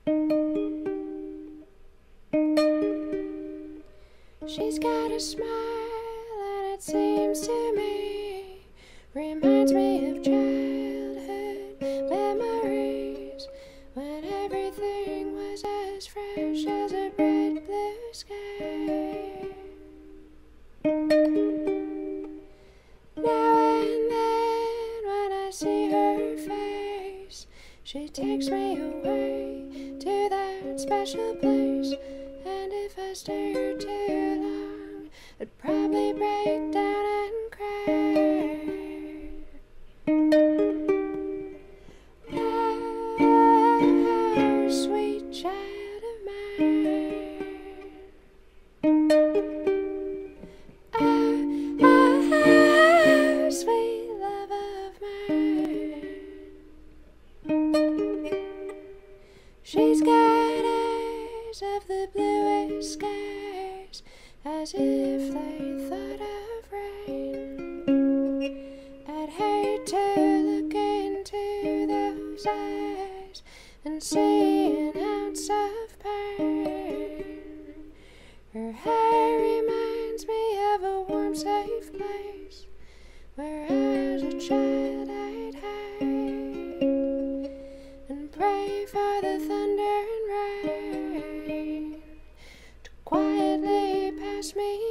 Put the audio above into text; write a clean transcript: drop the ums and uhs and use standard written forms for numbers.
She's got a smile, and it seems to me reminds me of childhood memories when everything was as fresh as a bright blue sky. Now and then when I see her face, she takes me away to that special place. And if I stay here too long, I'd probably break down and cry. Oh, sweet child of mine. Oh, sweet love of mine. She's got eyes of the bluest skies, as if they thought of rain. I'd hate to look into those eyes and see an ounce of pain. Her hair reminds me of a warm, safe place where as a child I'd hide and pray for the thunder and rain to quietly pass me